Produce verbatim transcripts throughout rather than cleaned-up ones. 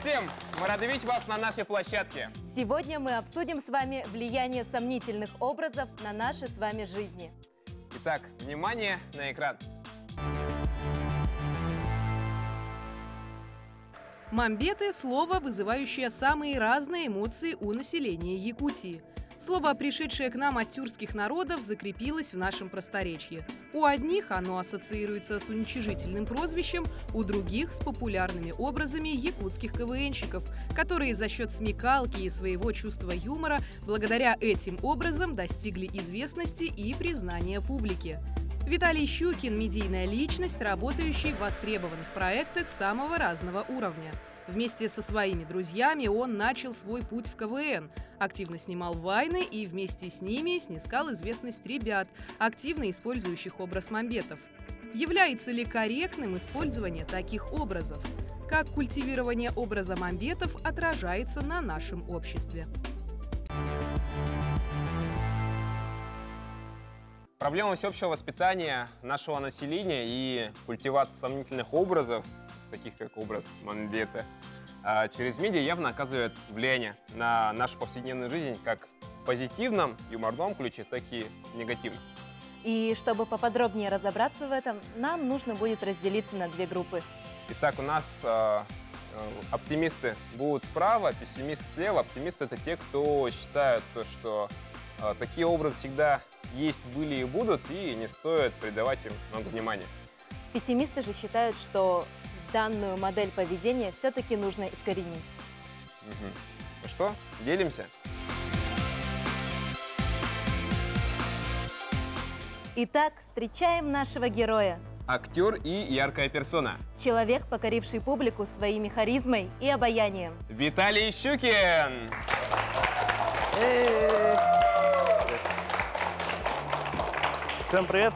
всем! Мы рады видеть вас на нашей площадке. Сегодня мы обсудим с вами влияние сомнительных образов на наши с вами жизни. Итак, внимание на экран. Мамбеты – слово, вызывающее самые разные эмоции у населения Якутии. Слово, пришедшее к нам от тюркских народов, закрепилось в нашем просторечье. У одних оно ассоциируется с уничижительным прозвищем, у других – с популярными образами якутских КВНщиков, которые за счет смекалки и своего чувства юмора благодаря этим образом достигли известности и признания публики. Виталий Щукин – медийная личность, работающий в востребованных проектах самого разного уровня. Вместе со своими друзьями он начал свой путь в КВН, активно снимал вайны и вместе с ними снискал известность ребят, активно использующих образ мамбетов. Является ли корректным использование таких образов? Как культивирование образа мамбетов отражается на нашем обществе? Проблема всеобщего воспитания нашего населения и культивация сомнительных образов, таких как образ мамбета, через медиа явно оказывает влияние на нашу повседневную жизнь как в позитивном, юморном ключе, так и в негативном. И чтобы поподробнее разобраться в этом, нам нужно будет разделиться на две группы. Итак, у нас э, оптимисты будут справа, пессимисты слева. Оптимисты — это те, кто считают, что э, такие образы всегда есть, были и будут, и не стоит придавать им много внимания. Пессимисты же считают, что данную модель поведения все-таки нужно искоренить. Угу. Ну что, делимся? Итак, встречаем нашего героя. Актер и яркая персона. Человек, покоривший публику своими харизмой и обаянием. Виталий Щукин! Всем привет!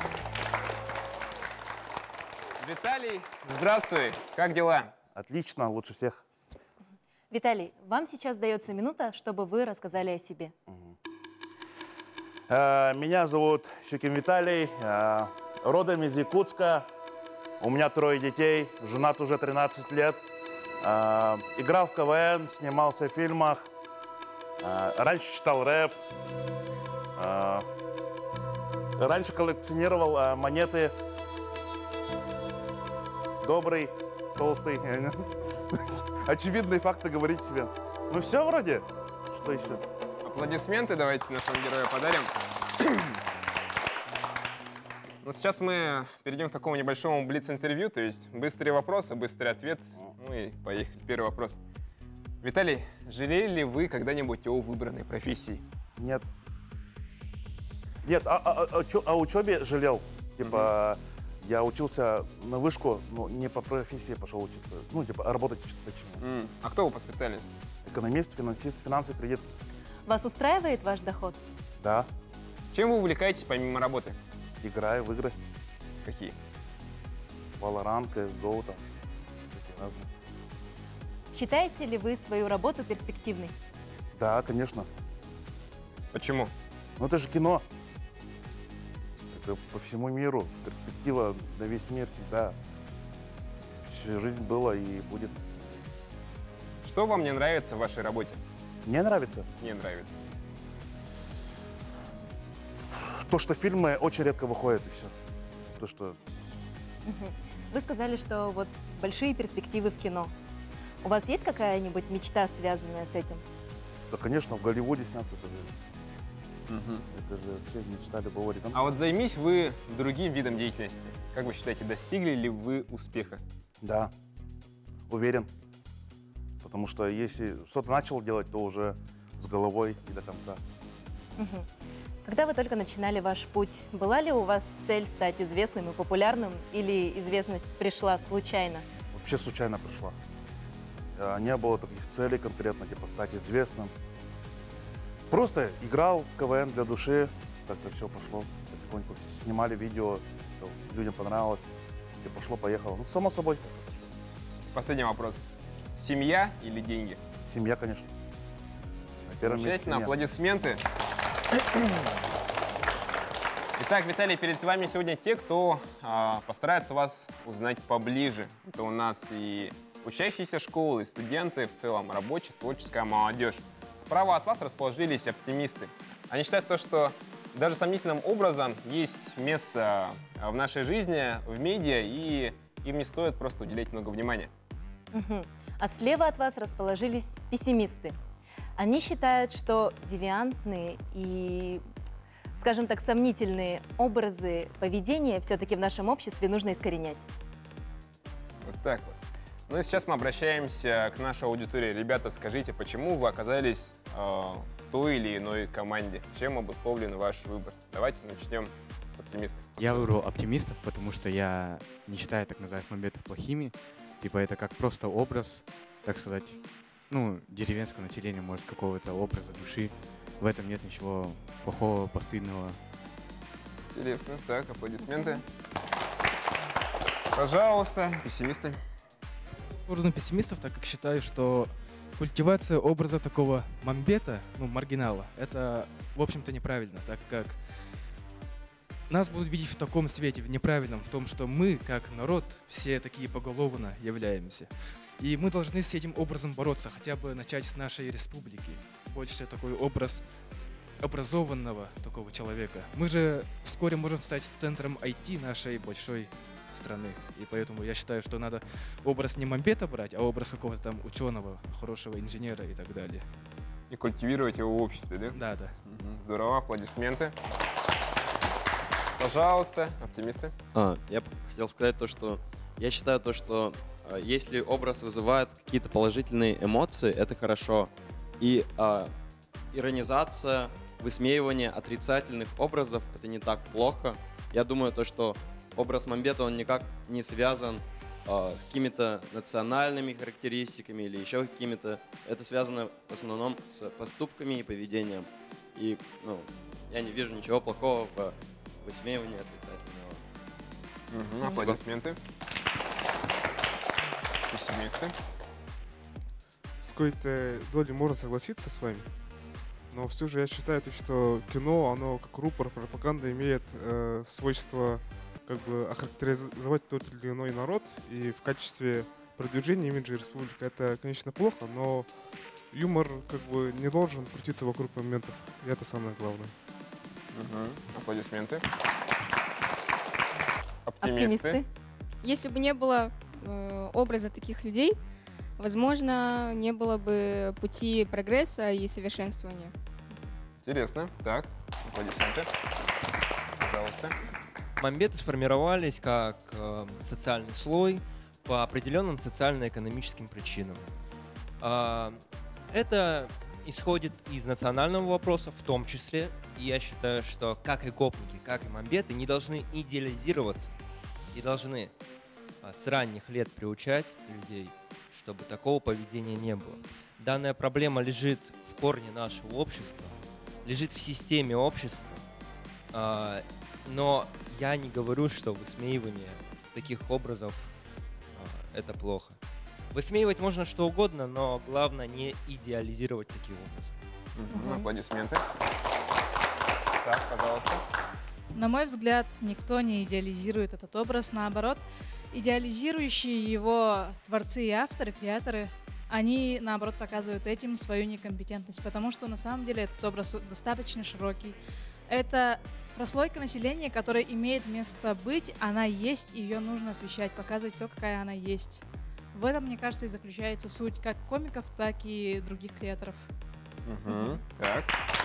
Виталий, здравствуй! Как дела? Отлично, лучше всех. Виталий, вам сейчас дается минута, чтобы вы рассказали о себе. Меня зовут Щукин Виталий, родом из Якутска. У меня трое детей, женат уже тринадцать лет. Играл в КВН, снимался в фильмах. Раньше читал рэп. Раньше коллекционировал монеты. Добрый, толстый. Очевидные факты говорить себе. Ну все вроде. Что еще? Аплодисменты давайте нашему герою подарим. Ну, сейчас мы перейдем к такому небольшому блиц-интервью, то есть быстрые вопросы, быстрый ответ. Ну и поехали. Первый вопрос. Виталий, жалели ли вы когда-нибудь о выбранной профессии? Нет. Нет, о, о, о, о учебе жалел. Типа, mm-hmm. я учился на вышку, но не по профессии пошел учиться. Ну, типа, работать точнее. Mm. А кто вы по специальности? Экономист, финансист, финансы, кредит. Вас устраивает ваш доход? Да. Чем вы увлекаетесь помимо работы? Играю в игры. Какие? Valorant, си эс го, там, такие разные. Считаете ли вы свою работу перспективной? Да, конечно. Почему? Ну, это же кино. Это по всему миру. Перспектива на весь мир всегда. Всю жизнь была и будет. Что вам не нравится в вашей работе? Мне нравится. Не нравится. То, что фильмы очень редко выходят, и все. То, что... Вы сказали, что вот большие перспективы в кино. У вас есть какая-нибудь мечта, связанная с этим? Да, конечно, в Голливуде сняться. Это же, угу. это же вообще мечта любого ребенка. А вот займись вы другим видом деятельности. Как вы считаете, достигли ли вы успеха? Да, уверен. Потому что если что-то начал делать, то уже с головой и до конца. Угу. Когда вы только начинали ваш путь, была ли у вас цель стать известным и популярным, или известность пришла случайно? Вообще случайно пришла. Не было таких целей конкретно, типа стать известным. Просто играл в КВН для души, как-то все пошло. Потихоньку снимали видео, людям понравилось, и пошло-поехало. Ну, само собой. Последний вопрос. Семья или деньги? Семья, конечно. На первом месте семья. Аплодисменты. Итак, Виталий, перед вами сегодня те, кто а, постарается вас узнать поближе. Это у нас и учащиеся школы, студенты, в целом рабочая, творческая молодежь. Справа от вас расположились оптимисты. Они считают то, что даже сомнительным образом есть место в нашей жизни, в медиа, и им не стоит просто уделять много внимания. Мгм. А слева от вас расположились пессимисты. Они считают, что девиантные и, скажем так, сомнительные образы поведения все-таки в нашем обществе нужно искоренять. Вот так вот. Ну и сейчас мы обращаемся к нашей аудитории. Ребята, скажите, почему вы оказались э, в той или иной команде? Чем обусловлен ваш выбор? Давайте начнем с оптимистов. Я выбрал оптимистов, потому что я не считаю так называемых мамбетов плохими. Типа это как просто образ, так сказать, ну, деревенского населения, может, какого-то образа души. В этом нет ничего плохого, постыдного. Интересно. Так, аплодисменты. Пожалуйста, пессимисты. В сторону пессимистов, так как считаю, что культивация образа такого мамбета, ну, маргинала, это, в общем-то, неправильно, так как нас будут видеть в таком свете, в неправильном, в том, что мы, как народ, все такие поголовно являемся. И мы должны с этим образом бороться, хотя бы начать с нашей республики. Больше такой образ образованного такого человека. Мы же вскоре можем стать центром ай ти нашей большой страны. И поэтому я считаю, что надо образ не мамбета брать, а образ какого-то там ученого, хорошего инженера и так далее. И культивировать его в обществе, да? Да, да. Мгм. Здорово, аплодисменты. Пожалуйста, оптимисты. А, я бы хотел сказать то, что я считаю то, что а, если образ вызывает какие-то положительные эмоции, это хорошо. И а, иронизация, высмеивание отрицательных образов — это не так плохо. Я думаю то, что образ мамбета, он никак не связан а, с какими-то национальными характеристиками или еще какими-то. Это связано в основном с поступками и поведением. И ну, я не вижу ничего плохого в высмеивание отрицательного. Мгм, аплодисменты. Пессимисты. С какой-то долей можно согласиться с вами, но все же я считаю, то, что кино, оно как рупор пропаганды имеет э, свойство как бы охарактеризовать тот или иной народ, и в качестве продвижения имиджа республики это, конечно, плохо, но юмор как бы не должен крутиться вокруг моментов, и это самое главное. Мгм, аплодисменты. Оптимисты. Если бы не было э, образа таких людей, возможно, не было бы пути прогресса и совершенствования. Интересно. Так, аплодисменты. Пожалуйста. Мамбеты сформировались как э, социальный слой по определенным социально-экономическим причинам. А, это исходит из национального вопроса в том числе, и я считаю, что как и гопники, как и мамбеты не должны идеализироваться и должны а, с ранних лет приучать людей, чтобы такого поведения не было. Данная проблема лежит в корне нашего общества, лежит в системе общества, а, но я не говорю, что высмеивание таких образов а, это плохо. Высмеивать можно что угодно, но главное не идеализировать такие образы. Мгм, Мгм. аплодисменты. Так, пожалуйста. На мой взгляд, никто не идеализирует этот образ. Наоборот, идеализирующие его творцы и авторы, креаторы, они, наоборот, показывают этим свою некомпетентность, потому что на самом деле этот образ достаточно широкий. Это прослойка населения, которая имеет место быть, она есть, и ее нужно освещать, показывать то, какая она есть. В этом, мне кажется, и заключается суть как комиков, так и других креаторов. Мгм, так.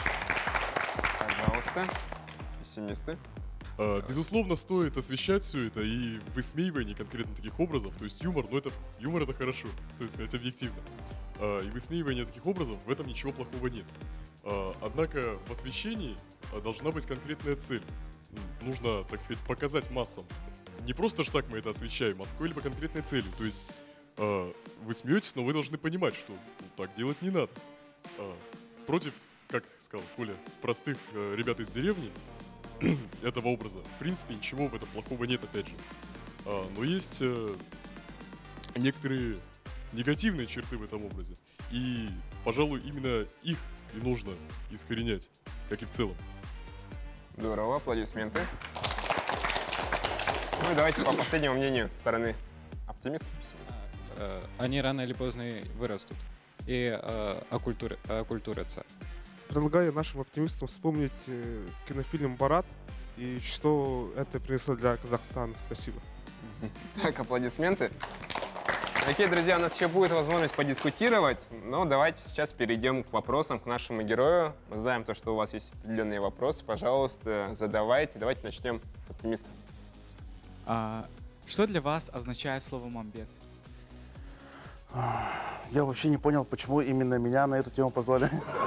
Пожалуйста. Пессимисты. А, Безусловно, стоит освещать все это и высмеивание конкретно таких образов, то есть юмор, но это юмор это хорошо, стоит сказать объективно. А, И высмеивание таких образов, в этом ничего плохого нет. А, Однако в освещении а, должна быть конкретная цель. М, Нужно, так сказать, показать массам. Не просто ж так мы это освещаем, а с какой-либо конкретной целью. То есть а, вы смеетесь, но вы должны понимать, что ну, так делать не надо. А, Против, как сказал Коля, простых э, ребят из деревни, этого образа. В принципе, ничего в этом плохого нет, опять же. А, но есть э, некоторые негативные черты в этом образе. И, пожалуй, именно их и нужно искоренять, как и в целом. Здорово, аплодисменты. Ну и давайте по последнему мнению со стороны оптимистов, пессимистов. э, они рано или поздно и вырастут и э, оккультури- оккультурятся. Предлагаю нашим оптимистам вспомнить э, кинофильм «Барат» и что это принесло для Казахстана. Спасибо. Так, аплодисменты. Окей, друзья, у нас еще будет возможность подискутировать, но давайте сейчас перейдем к вопросам к нашему герою. Мы знаем то, что у вас есть определенные вопросы. Пожалуйста, задавайте. Давайте начнем с оптимистов. А, что для вас означает слово «мамбет»? Я вообще не понял, почему именно меня на эту тему позвали.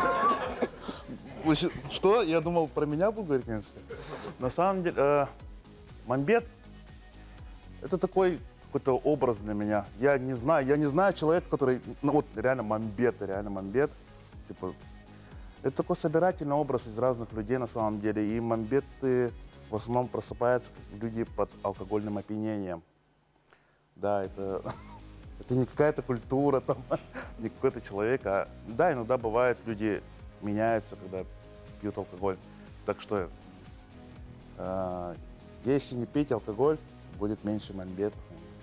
Что? Я думал, про меня будут говорить, конечно. На самом деле, э, мамбет — это такой какой-то образ для меня. Я не знаю, я не знаю человека, который, ну вот реально мамбет, реально мамбет. Типа, это такой собирательный образ из разных людей на самом деле. И мамбеты в основном просыпаются люди под алкогольным опьянением. Да, это, это не какая-то культура, там, не какой-то человек. А, да, иногда бывает, люди меняются, когда пьют алкоголь. Так что, э, если не пить алкоголь, будет меньше мамбетов.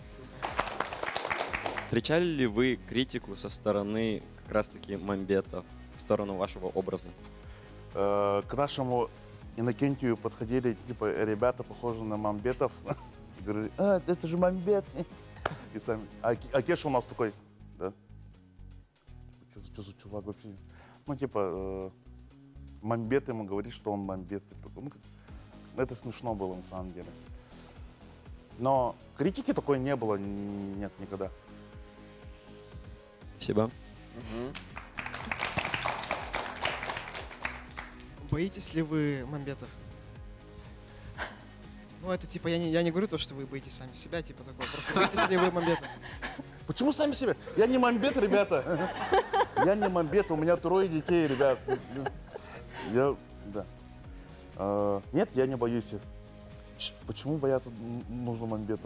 Встречали ли вы критику со стороны как раз-таки мамбетов, в сторону вашего образа? Э, к нашему Иннокентию подходили, типа, ребята, похожие на мамбетов. И говорили: а, это же мамбет. И сами. А, а Кеша у нас такой, да? Что, что за чувак вообще? Ну, типа, э, мамбет ему говорит, что он мамбет. Ну, это смешно было на самом деле. Но критики такой не было, нет, никогда. Спасибо. Угу. Боитесь ли вы мамбетов? Ну, это типа, я не, я не говорю то, что вы боитесь сами себя, типа такое. Просто боитесь ли вы мамбетов? Почему сами себя? Я не мамбет, ребята. Я не мамбет, у меня трое детей, ребят. Я, да. А, нет, я не боюсь их. Почему бояться нужно мамбетов?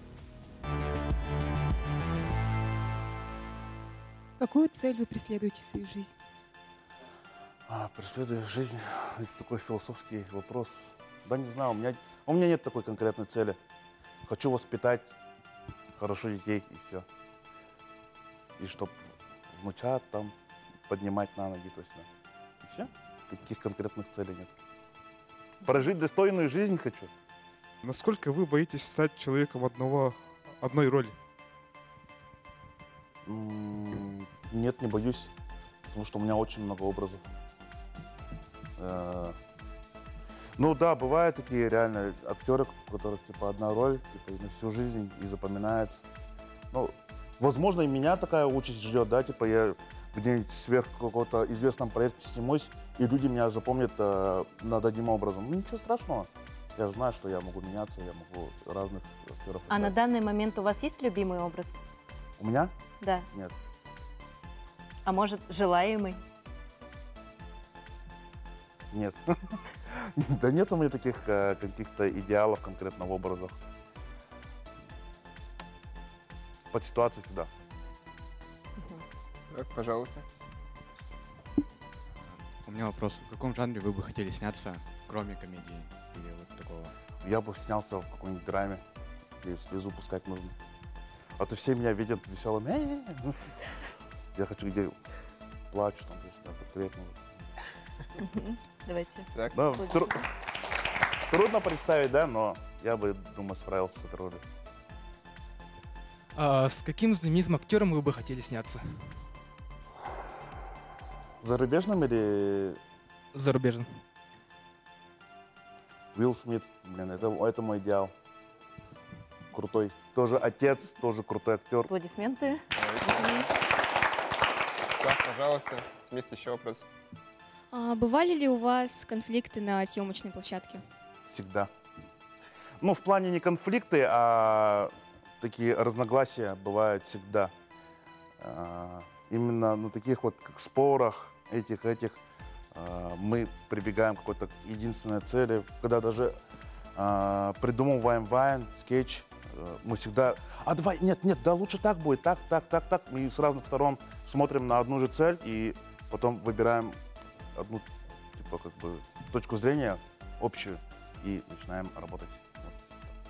Какую цель вы преследуете в свою жизнь? А, преследую жизнь. Это такой философский вопрос. Да не знаю, у меня, у меня нет такой конкретной цели. Хочу воспитать хорошо детей и все. И чтобы внучат там поднимать на ноги точно. И все. Таких конкретных целей нет. Прожить достойную жизнь хочу. Насколько вы боитесь стать человеком одного, одной роли? М, Нет, не боюсь, потому что у меня очень много образов. Э, Ну да, бывают такие реально актеры, у которых типа одна роль, типа, на всю жизнь и запоминается. Ну, возможно, и меня такая участь ждет, да, типа я где-нибудь сверх какого-то известном проекте снимусь, и люди меня запомнят э, над одним образом. Ну ничего страшного. Я же знаю, что я могу меняться, я могу разных актеров А на играть. данный момент у вас есть любимый образ? У меня? Да. Нет. А может, желаемый? Нет. Да нет у меня таких э, каких-то идеалов конкретно в образах. Под ситуацию всегда. Так, пожалуйста. У меня вопрос. В каком жанре вы бы хотели сняться, кроме комедии или вот такого? Я бы снялся в какой-нибудь драме, где слезу пускать нужно. А то все меня видят веселым. «Э-э-э». Я хочу, где плачу, там, если надо, приятно. Давайте. Так. Да, тру- трудно представить, да, но я бы, думаю, справился с этой ролью. А с каким знаменитым актером вы бы хотели сняться? Зарубежным или... Зарубежным. Уилл Смит, блин, это, это мой идеал. Крутой. Тоже отец, тоже крутой актер. Аплодисменты. Так, пожалуйста, есть еще вопрос. А бывали ли у вас конфликты на съемочной площадке? Всегда. Ну, в плане не конфликты, а такие разногласия бывают всегда. А, именно на таких вот как спорах, этих, этих, а, мы прибегаем к какой-то единственной цели. Когда даже а, придумываем вайн, скетч, а, мы всегда... А давай, нет, нет, да лучше так будет, так, так, так, так. Мы с разных сторон смотрим на одну же цель и потом выбираем одну, типа, как бы, точку зрения общую и начинаем работать.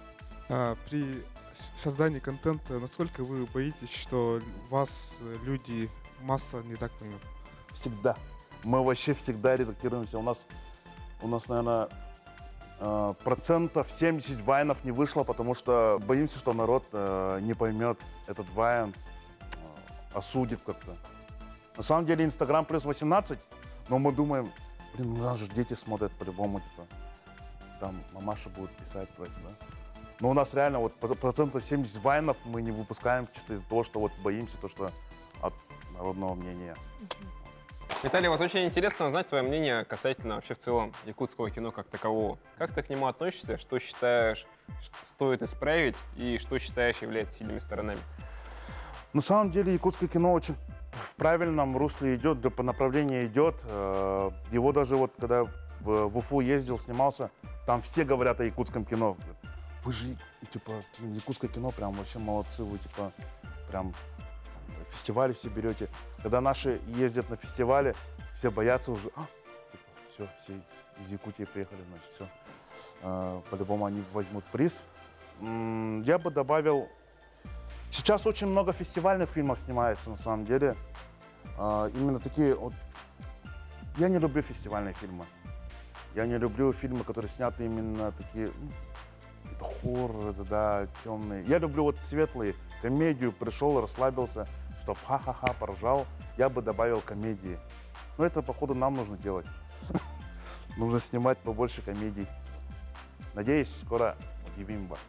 А, при с- создании контента, насколько вы боитесь, что вас э, люди, масса не так поймет? Всегда. Мы вообще всегда редактируемся. У нас, у нас, наверное, э, процентов семьдесят вайнов не вышло, потому что боимся, что народ э, не поймет этот вайн, э, осудит как-то. На самом деле Инстаграм плюс восемнадцать, но мы думаем, блин, у нас же дети смотрят по-любому, типа, там мамаша будет писать про это, да. Но у нас реально вот процентов семьдесят вайнов мы не выпускаем чисто из-за того, что вот боимся, то, что от народного мнения. Виталий, вот очень интересно узнать твое мнение касательно вообще в целом якутского кино как такового. Как ты к нему относишься, что считаешь ш- стоит исправить и что считаешь является сильными сторонами? На самом деле якутское кино очень в правильном русле идет, да, по направлению идет. Э, Его даже вот, когда в в Уфу ездил, снимался, там все говорят о якутском кино. Вы же, типа, блин, якутское кино прям вообще молодцы, вы, типа, прям фестивали все берете. Когда наши ездят на фестивали, все боятся уже, а, типа, все, все из Якутии приехали, значит, все. Э, По-любому они возьмут приз. М, Я бы добавил, сейчас очень много фестивальных фильмов снимается, на самом деле. А, Именно такие, вот, я не люблю фестивальные фильмы. Я не люблю фильмы, которые сняты именно такие, ну, это хорроры, да, да, темные. Я люблю вот светлые, комедию, пришел, расслабился, чтоб ха-ха-ха, поржал. Я бы добавил комедии. Но это, походу, нам нужно делать. Нужно снимать побольше комедий. Надеюсь, скоро удивим вас.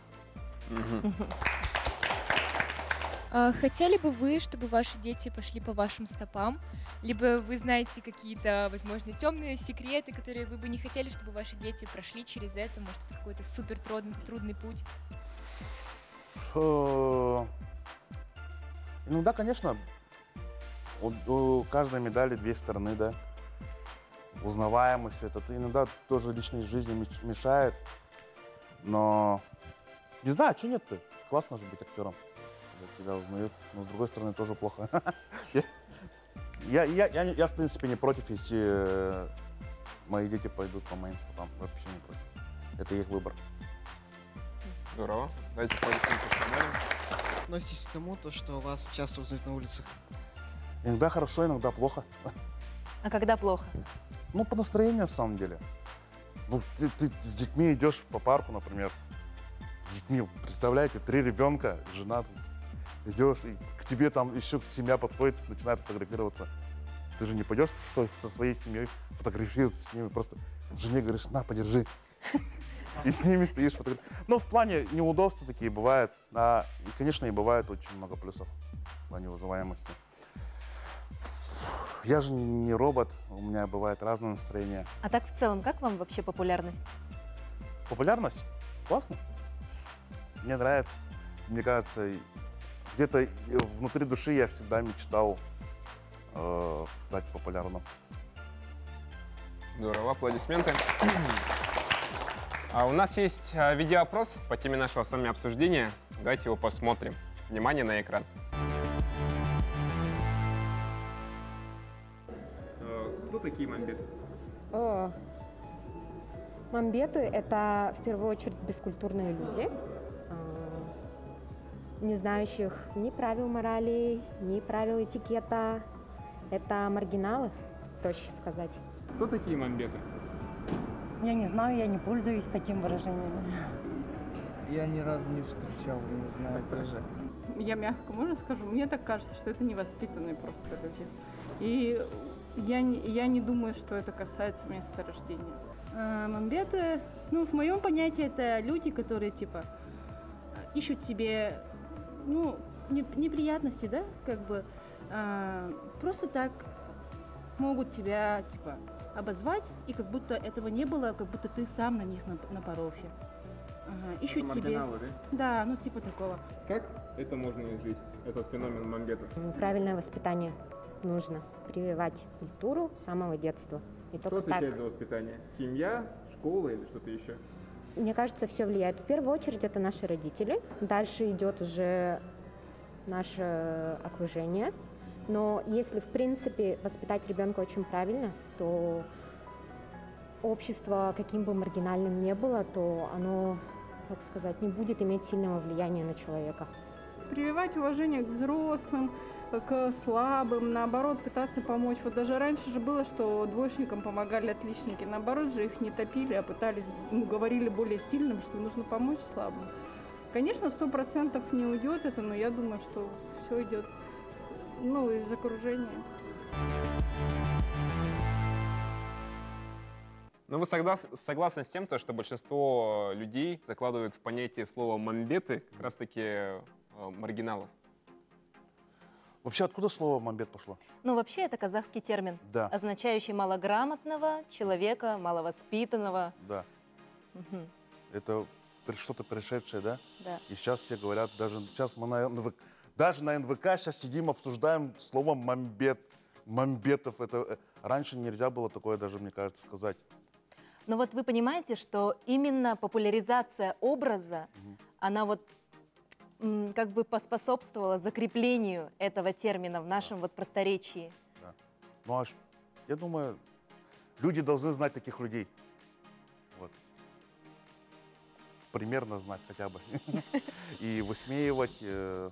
А хотели бы вы, чтобы ваши дети пошли по вашим стопам? Либо вы знаете какие-то, возможно, темные секреты, которые вы бы не хотели, чтобы ваши дети прошли через это? Может, это какой-то супер трудный, трудный путь? Э, Ну да, конечно, у, у каждой медали две стороны, да. Узнаваемость, это иногда тоже личной жизни меч- мешает. Но не знаю, что нет-то. Классно же быть актером, когда тебя узнают. Но с другой стороны тоже плохо. Я, я, я, я, в принципе, не против, если э, мои дети пойдут по моим стопам. Вообще не против. Это их выбор. Здорово. Давайте поясним, Относитесь к тому, то, что вас часто узнают на улицах? Иногда хорошо, иногда плохо. А когда плохо? Ну, по настроению, на самом деле. Ну, ты, ты с детьми идешь по парку, например. С детьми, представляете, три ребенка, жена, идешь, и к тебе там еще семья подходит, начинает фотографироваться. Ты же не пойдешь со, со своей семьей фотографироваться с ними, просто жене говоришь, на, подержи. И с ними стоишь, фотографируешь. Ну, в плане неудобства такие бывают. А, и, конечно, и бывает очень много плюсов в плане вызываемости. Я же не, не робот, у меня бывает разное настроение. А так в целом, как вам вообще популярность? Популярность? Классно. Мне нравится. Мне кажется, и где-то и внутри души я всегда мечтал э, стать популярным. Здорово, аплодисменты. А у нас есть а, видеоопрос по теме нашего с вами обсуждения. Давайте его посмотрим. Внимание на экран. Кто такие мамбеты? О, мамбеты — это в первую очередь бескультурные люди, а, не знающих ни правил морали, ни правил этикета. Это маргиналы, проще сказать. Кто такие мамбеты? Я не знаю, я не пользуюсь таким выражением. Я ни разу не встречал, не знаю даже. Я мягко, можно скажу? Мне так кажется, что это невоспитанные просто люди. И я не, я не думаю, что это касается места рождения. А, мамбеты, ну, в моем понятии, это люди, которые, типа, ищут себе, ну, не- неприятности, да, как бы, а, просто так могут тебя, типа, обозвать, и как будто этого не было, как будто ты сам на них нап- напоролся. Ага, ищут Это себе. маргиналы, да? Да, ну, типа такого. Как это можно изжить, этот феномен мамбетов? Правильное воспитание нужно прививать культуру с самого детства. И Кто только так. отвечает за воспитание? Семья, школа или что-то еще? Мне кажется, все влияет. В первую очередь это наши родители. Дальше идет уже наше окружение. Но если, в принципе, воспитать ребенка очень правильно, то общество, каким бы маргинальным ни было, то оно как сказать, не будет иметь сильного влияния на человека. Прививать уважение к взрослым, к слабым, наоборот, пытаться помочь. Вот даже раньше же было, что двоечникам помогали отличники. Наоборот же их не топили, а пытались, ну, говорили более сильным, что нужно помочь слабым. Конечно, сто процентов не уйдет это, но я думаю, что все идет, ну, из окружения. Ну, вы соглас- согласны с тем, то, что большинство людей закладывают в понятие слова «мамбеты» как раз-таки э, маргиналов? Вообще, откуда слово «мамбет» пошло? Ну, вообще, это казахский термин, Да. означающий малограмотного человека, маловоспитанного. Да. Мгм. Это при- что-то пришедшее, да? Да. И сейчас все говорят, даже сейчас мы на эн вэ ка, даже на эн вэ ка сейчас сидим, обсуждаем слово «мамбет». Мамбетов. Это э, раньше нельзя было такое даже, мне кажется, сказать. Но вот вы понимаете, что именно популяризация образа, она вот м, как бы поспособствовала закреплению этого термина в нашем вот просторечии. Да. Ну аж, я думаю, люди должны знать таких людей. Вот. Примерно знать хотя бы. И высмеивать, э,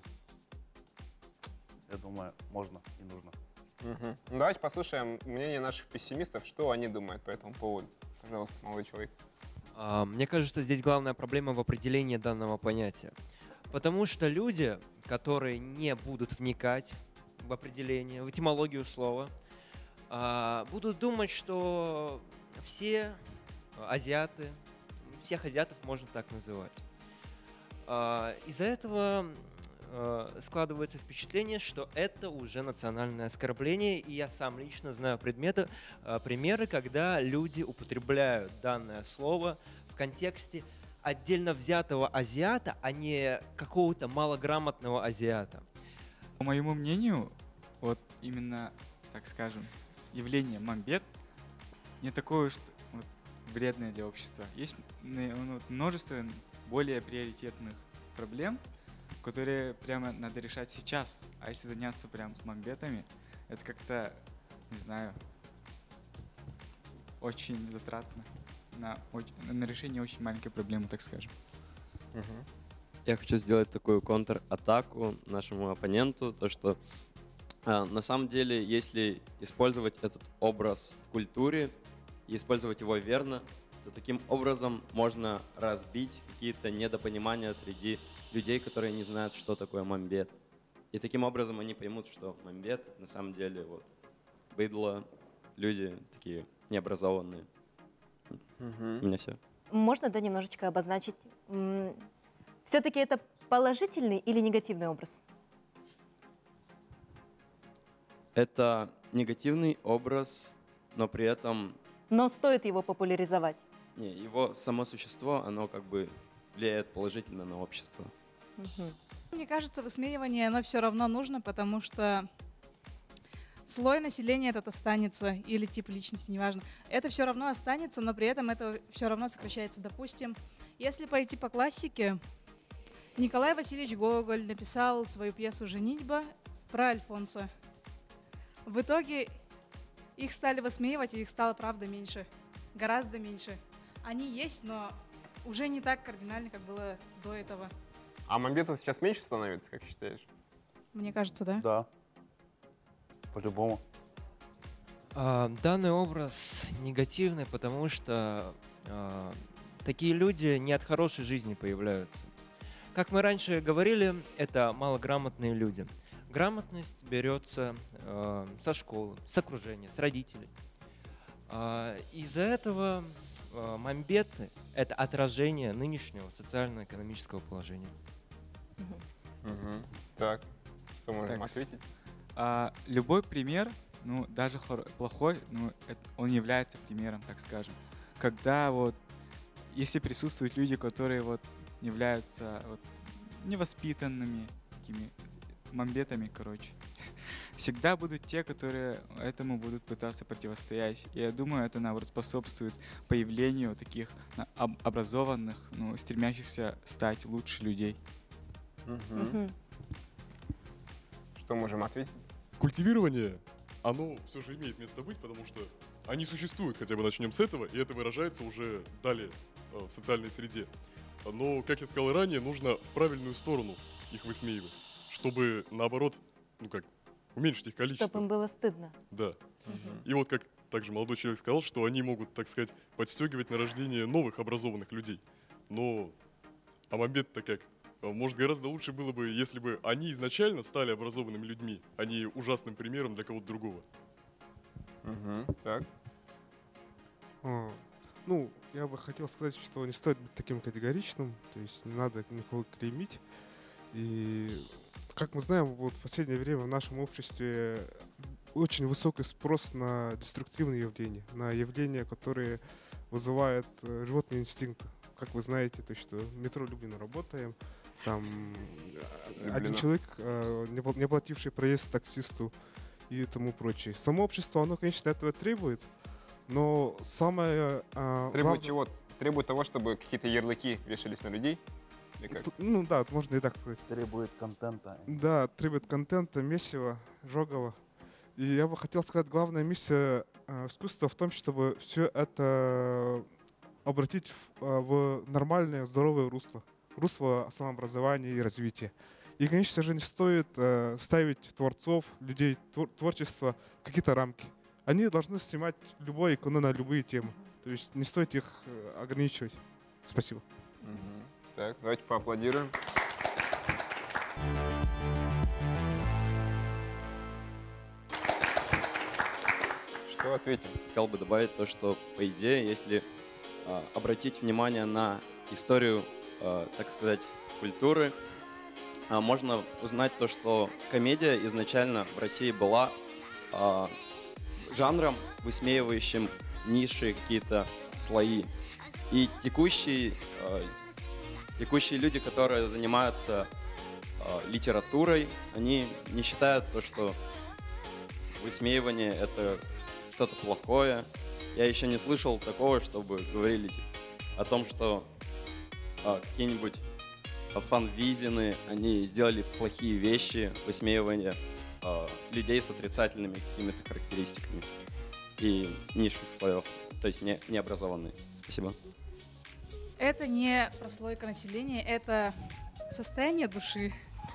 я думаю, можно и нужно. Мгм. Ну, давайте послушаем мнение наших пессимистов, что они думают по этому поводу. Пожалуйста, молодой человек. А, Мне кажется, здесь главная проблема в определении данного понятия. Потому что люди, которые не будут вникать в определение, в этимологию слова, а, будут думать, что все азиаты, всех азиатов можно так называть. А, Из-за этого э, складывается впечатление, что это уже национальное оскорбление, и я сам лично знаю предметы, э, примеры, когда люди употребляют данное слово в контексте отдельно взятого азиата, а не какого-то малограмотного азиата. По моему мнению, вот именно, так скажем, явление мамбет не такое уж вот вредное для общества. Есть м, ну, вот множество более приоритетных проблем, которые прямо надо решать сейчас. А если заняться прям мамбетами, это как-то, не знаю, очень затратно на, оч- на решение очень маленькой проблемы, так скажем. Я хочу сделать такую контр-атаку нашему оппоненту, то что а, на самом деле, если использовать этот образ в культуре и использовать его верно, то таким образом можно разбить какие-то недопонимания среди людей, которые не знают, что такое мамбет. И таким образом они поймут, что мамбет на самом деле вот быдло, люди такие необразованные. Мгм. У меня все. Можно, да, немножечко обозначить? Все-таки это положительный или негативный образ? Это негативный образ, но при этом Но стоит его популяризовать. не, его само существо, оно как бы влияет положительно на общество. Мне кажется, высмеивание, оно все равно нужно, потому что слой населения этот останется, или тип личности, неважно. Это все равно останется, но при этом это все равно сокращается. Допустим, если пойти по классике, Николай Васильевич Гоголь написал свою пьесу «Женитьба» про Альфонса. В итоге их стали высмеивать, и их стало, правда, меньше. Гораздо меньше. Они есть, но уже не так кардинально, как было до этого. А мамбетов сейчас меньше становится, как считаешь? Мне кажется, да? Да. По-любому. А, Данный образ негативный, потому что а, такие люди не от хорошей жизни появляются. Как мы раньше говорили, это малограмотные люди. Грамотность берется э, со школы, с окружения, с родителей. А, Из-за этого э, мамбеты — это отражение нынешнего социально-экономического положения. Мгм. Так, что можем Так, с- ответить? а, любой пример, ну, даже хор- плохой, ну, это- он является примером, так скажем. Когда вот, если присутствуют люди, которые вот являются вот, невоспитанными, такими мамбетами, короче, всегда будут те, которые этому будут пытаться противостоять. И я думаю, это, наоборот, способствует появлению таких на- об- образованных, ну, стремящихся стать лучше людей. Мгм. Что можем ответить? Культивирование, оно все же имеет место быть, потому что они существуют, хотя бы начнем с этого, и это выражается уже далее э, в социальной среде. Но, как я сказал ранее, нужно в правильную сторону их высмеивать, чтобы, наоборот, ну как, уменьшить их количество. Чтобы им было стыдно. Да. И вот как также молодой человек сказал, что они могут, так сказать, подстегивать на рождение новых образованных людей. Но а Мамбет-то как? Может, гораздо лучше было бы, если бы они изначально стали образованными людьми, а не ужасным примером для кого-то другого. Угу. Так. А, ну, я бы хотел сказать, что не стоит быть таким категоричным, то есть не надо никого клеймить. И, как мы знаем, вот в последнее время в нашем обществе очень высокий спрос на деструктивные явления, на явления, которые вызывают э, животные инстинкты. Как вы знаете, то, что в метро Люблино работаем, там Люблино. один человек, э, не пла- не оплативший проезд таксисту и тому прочее. Само общество, оно, конечно, этого требует, но самое... э, Требует глав- чего? Требует того, чтобы какие-то ярлыки вешались на людей? Или как? Т- Ну да, можно и так сказать. Требует контента. Да, требует контента, месива, жогово. И я бы хотел сказать, главная миссия э, искусства в том, чтобы все это обратить в, э, в нормальное, здоровое русло. Русло самообразования и развития. И, конечно же, не стоит э, ставить творцов, людей, твор- творчества в какие-то рамки. Они должны снимать любое кино на любые темы. То есть не стоит их э, ограничивать. Спасибо. Мгм. Так, давайте поаплодируем. Что ответим? Хотел бы добавить то, что, по идее, если а, обратить внимание на историю, а, так сказать, культуры, а, можно узнать то, что комедия изначально в России была а, жанром, высмеивающим низшие какие-то слои. И текущие, а, текущие люди, которые занимаются а, литературой, они не считают то, что высмеивание — это что-то плохое. Я еще не слышал такого, чтобы говорили типа, о том, что а, какие-нибудь а, фанвизины, они сделали плохие вещи, высмеивание а, людей с отрицательными какими-то характеристиками и низших слоев, то есть не, необразованные. Спасибо. Это не прослойка населения, это состояние души.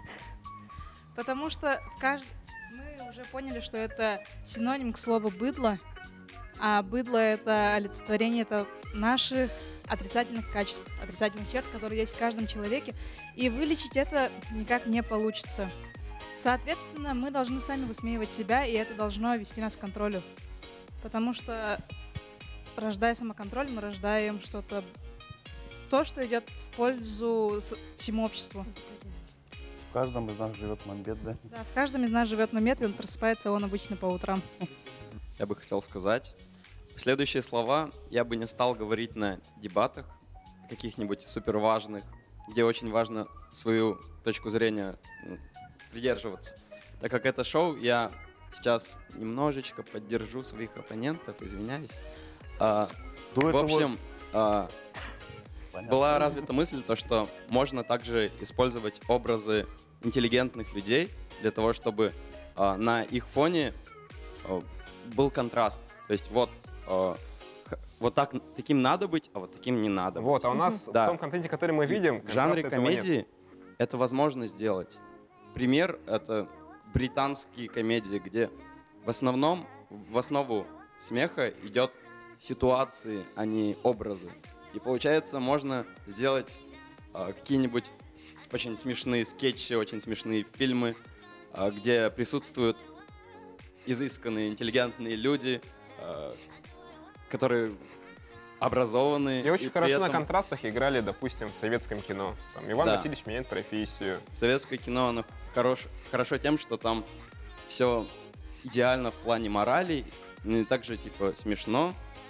Потому что в кажд... мы уже поняли, что это синоним к слову «быдло», а быдло — это олицетворение это наших отрицательных качеств, отрицательных черт, которые есть в каждом человеке, и вылечить это никак не получится. Соответственно, мы должны сами высмеивать себя, и это должно вести нас к контролю. Потому что, рождая самоконтроль, мы рождаем что-то, то, что идет в пользу с- всему обществу. В каждом из нас живет Мамбет, да? Да, в каждом из нас живет момент, и он просыпается он обычно по утрам. Я бы хотел сказать. Следующие слова я бы не стал говорить на дебатах, каких-нибудь суперважных, где очень важно свою точку зрения ну, придерживаться. Так как это шоу, я сейчас немножечко поддержу своих оппонентов, извиняюсь. А, До в этого- общем, а, Понятно. была развита мысль, то, что можно также использовать образы интеллигентных людей для того, чтобы а, на их фоне а, был контраст. То есть вот, а, х- вот так, таким надо быть, а вот таким не надо быть. Вот, а у нас Да. в том контенте, который мы видим, В жанре контраста этого нет. комедии это возможно сделать. Пример — это британские комедии, где в основном, в основу смеха идет ситуации, а не образы. И получается, можно сделать а, какие-нибудь очень смешные скетчи, очень смешные фильмы, а, где присутствуют изысканные, интеллигентные люди, а, которые образованные. И очень при хорошо на этом- контрастах играли, допустим, в советском кино. Там Иван Да. Васильевич меняет профессию. Советское кино, оно хорош, хорошо тем, что там все идеально в плане морали, ну и также типа смешно.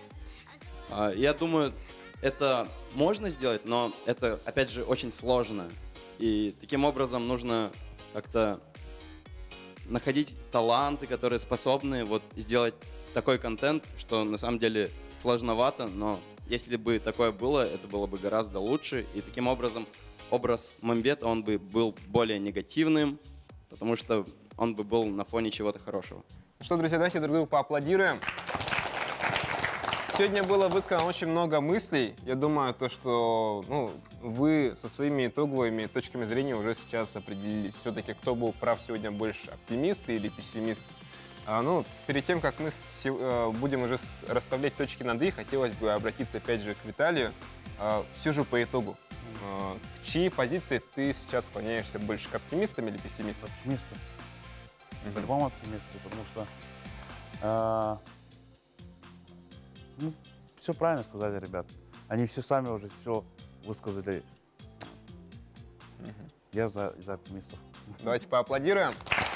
А, Я думаю, это можно сделать, но это, опять же, очень сложно. И таким образом нужно как-то находить таланты, которые способны вот сделать такой контент, что на самом деле сложновато, но если бы такое было, это было бы гораздо лучше. И таким образом образ Мамбета, он бы был более негативным, потому что он бы был на фоне чего-то хорошего. Ну что, друзья, давайте друг другу поаплодируем. сегодня было высказано очень много мыслей. Я думаю, то, что ну, вы со своими итоговыми точками зрения уже сейчас определились. Все-таки кто был прав сегодня больше, оптимист или пессимист? А, ну, перед тем, как мы с, а, будем уже с, расставлять точки над «и», хотелось бы обратиться опять же к Виталию. А, все же по итогу. А, к чьей позиции ты сейчас склоняешься больше, к оптимистам или пессимистам? Оптимисты. По-любому оптимисты, потому что а, ну, все правильно сказали, ребят. Они все сами уже все высказали. Я за, за оптимистов. Давайте поаплодируем.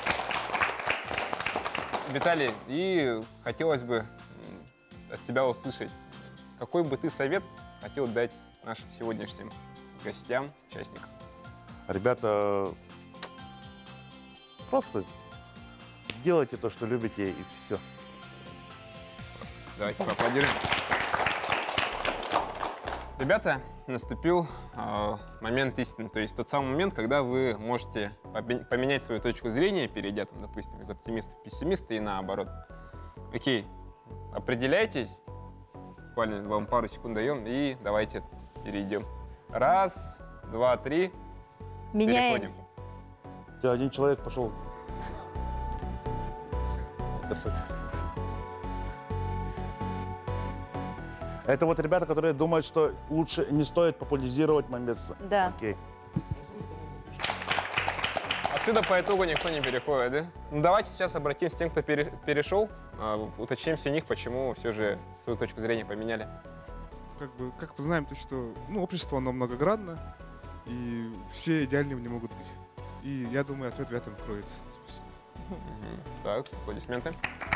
Виталий, и хотелось бы от тебя услышать, какой бы ты совет хотел дать нашим сегодняшним гостям, участникам? Ребята, просто делайте то, что любите, и все. Давайте поаплодируем. Ребята, наступил э, момент истины, то есть тот самый момент, когда вы можете поменять свою точку зрения, перейдя, там, допустим, из оптимистов в пессимисты и наоборот. Окей, определяйтесь, буквально вам пару секунд даем, и давайте перейдем. Раз, два, три. Меняемся. Переходим. Один человек пошел. Красавчик. Это вот ребята, которые думают, что лучше не стоит популяризировать мамбетство. Да. Окей. Отсюда по итогу никто не переходит, да? Ну, давайте сейчас обратимся к тем, кто пере перешел, э, уточним все них, почему все же свою точку зрения поменяли. Как бы, как мы знаем, то, что ну, общество, оно многогранно, и все идеальными не могут быть. И я думаю, ответ в этом кроется. Спасибо. Так, аплодисменты.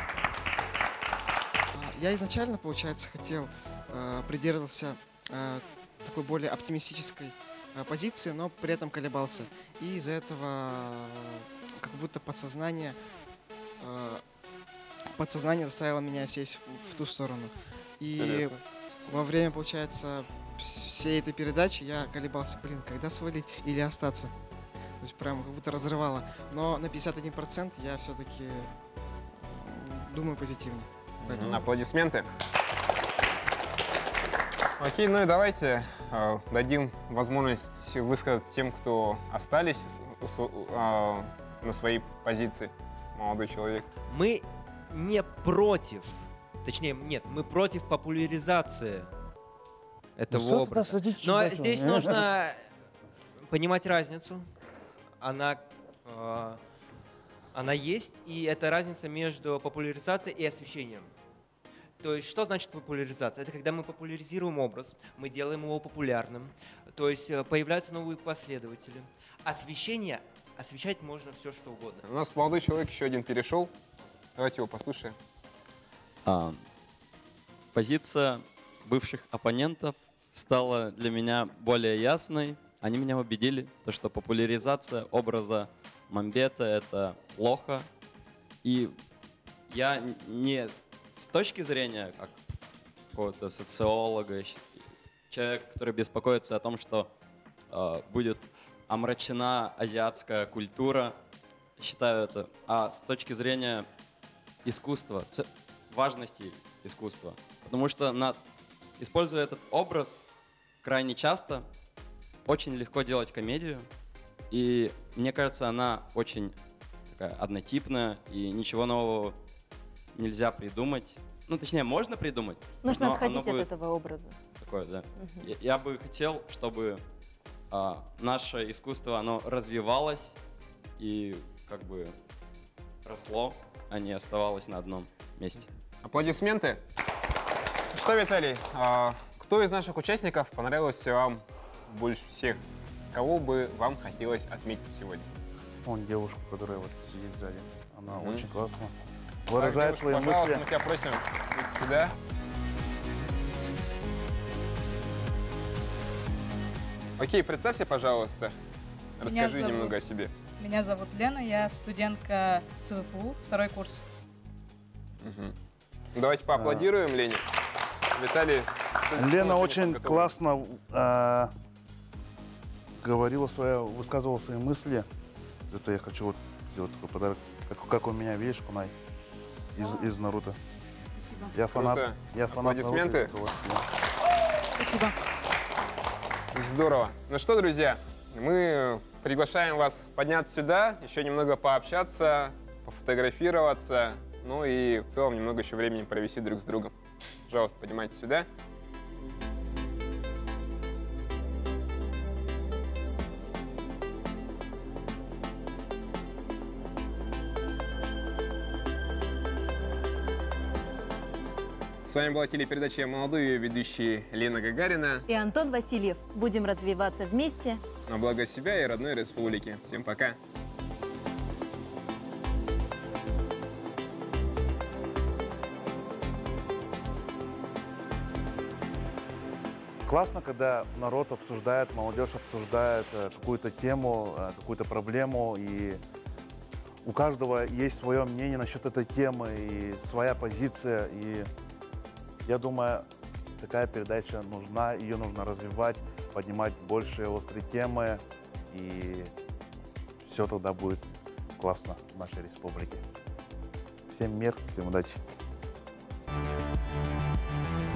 Я изначально, получается, хотел, э, придерживался э, такой более оптимистической э, позиции, но при этом колебался. И из-за этого э, как будто подсознание, э, подсознание заставило меня сесть в, в ту сторону. И Интересно. во время, получается, всей этой передачи я колебался, блин, когда свалить или остаться. То есть прям как будто разрывало. Но на пятьдесят один процент я все-таки думаю позитивно. Поэтому... Аплодисменты. Окей, ну и давайте э, дадим возможность высказать тем, кто остались э, на своей позиции. Молодой человек. Мы не против, точнее, нет, мы против популяризации этого Ну, образа. Но здесь нужно понимать разницу. Она, э, она есть, и это разница между популяризацией и освещением. То есть, что значит популяризация? Это когда мы популяризируем образ, мы делаем его популярным, то есть появляются новые последователи. Освещение, освещать можно все, что угодно. У нас молодой человек еще один перешел. Давайте его послушаем. А, позиция бывших оппонентов стала для меня более ясной. Они меня убедили, то, что популяризация образа Мамбета — это плохо. И я не с точки зрения как какого-то социолога, человека, который беспокоится о том, что э, будет омрачена азиатская культура, считаю это, а с точки зрения искусства, важности искусства. Потому что, на, используя этот образ крайне часто, очень легко делать комедию, и мне кажется, она очень такая однотипная, и ничего нового нельзя придумать. Ну, точнее, можно придумать. Нужно отходить от этого образа. Такое, да. Угу. Я, я бы хотел, чтобы а, наше искусство, оно развивалось и как бы росло, а не оставалось на одном месте. Аплодисменты. Что, Виталий, а, кто из наших участников понравился вам больше всех? Кого бы вам хотелось отметить сегодня? Вон девушка, которая вот сидит сзади. Она Угу. очень классно выражает так, девушка, свои пожалуйста, мысли. мы тебя просим идти сюда. Окей, представься, пожалуйста. Меня Расскажи зовут- немного о себе. Меня зовут Лена, я студентка ЦВФУ, второй курс. Мгм. Давайте поаплодируем Лене. Виталий. что ты Лена сегодня очень подготовил? классно э, говорила свои, высказывала свои мысли. Это я хочу вот сделать такой подарок. Как, как у меня, видишь, Кунай, из, из Наруто. Спасибо. Я фанат. Круто. Я фанат Аплодисменты. науки. Спасибо. Здорово. Ну что, друзья, мы приглашаем вас подняться сюда, еще немного пообщаться, пофотографироваться, ну и в целом немного еще времени провести друг с другом. Пожалуйста, поднимайтесь сюда. С вами была телепередача «Молодой», ее ведущие Лена Гагарина. И Антон Васильев. Будем развиваться вместе. На благо себя и родной республики. Всем пока. Классно, когда народ обсуждает, молодежь обсуждает э, какую-то тему, э, какую-то проблему, и у каждого есть свое мнение насчет этой темы и своя позиция. И я думаю, такая передача нужна, ее нужно развивать, поднимать больше острые темы, и все тогда будет классно в нашей республике. Всем мир, всем удачи.